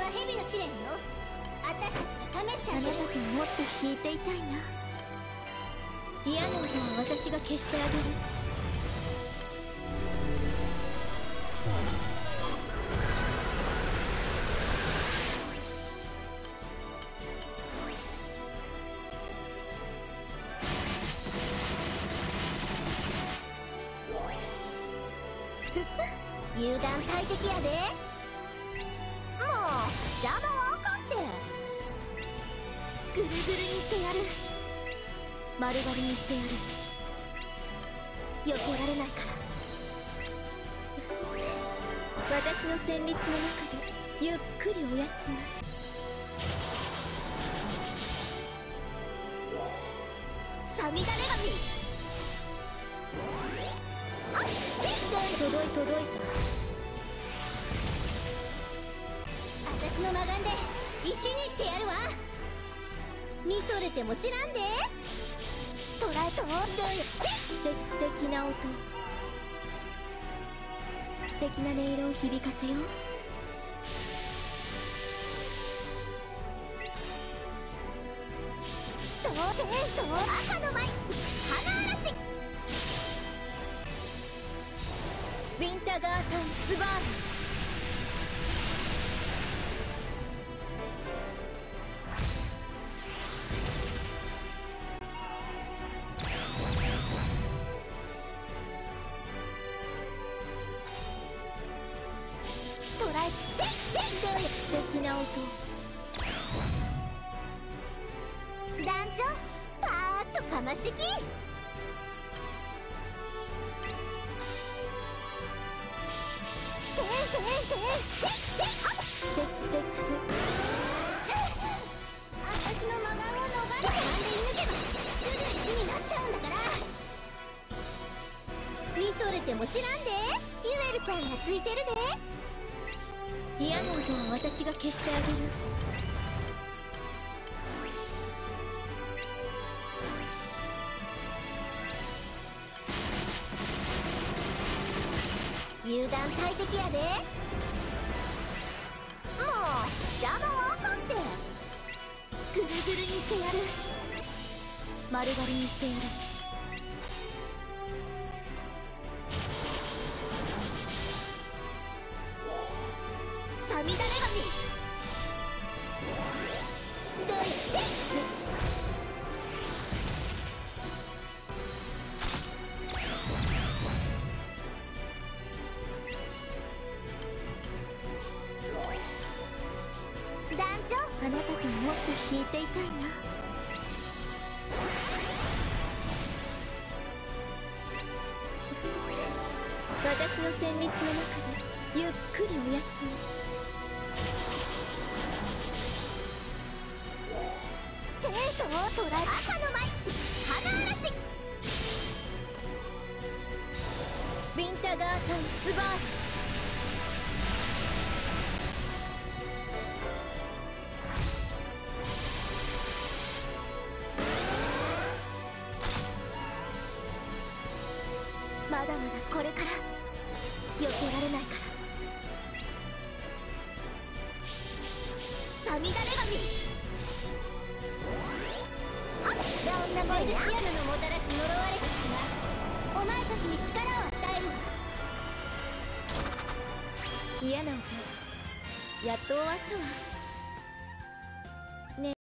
蛇の試練よ。私たちが試してあげる。 あなたともっと弾いていたいな。嫌な音は私が消してあげる。 油断大敵やで。もう邪魔はあかんて。ぐるぐるにしてやる。丸刈りにしてやる。避けられないから。 私の旋律の中でゆっくりお休み。 さみだれ神。はっ届いた。 私の魔眼で石にしてやるわ。見とれても知らんで。トライとどうよ。 素敵な音、素敵な音色を響かせよう。赤の舞花嵐。ウィンターガータンスバール。素敵な音、 団長パーッとかましてき。私の魔眼を逃れてなんで射抜けばすぐ石になっちゃうんだから。見とれても知らんで。ユエルちゃんがついてるで。 嫌な音は私が消してあげる。 油断大敵やで。もう邪魔はあかんて。ぐるぐるにしてやる。 丸刈りにしてやる。 さみだれ神。どいせっ。団長、 あなたともっと弾いていたいな。私の旋律の中でゆっくりお休み。 トライ赤の舞花嵐。 ウィンターガータンスバール。 まだまだこれから避けられないから。さみだれ神。メルシアヌのもたらす呪われし血はお前たちに力を与える。 嫌な音、やっと終わったわ。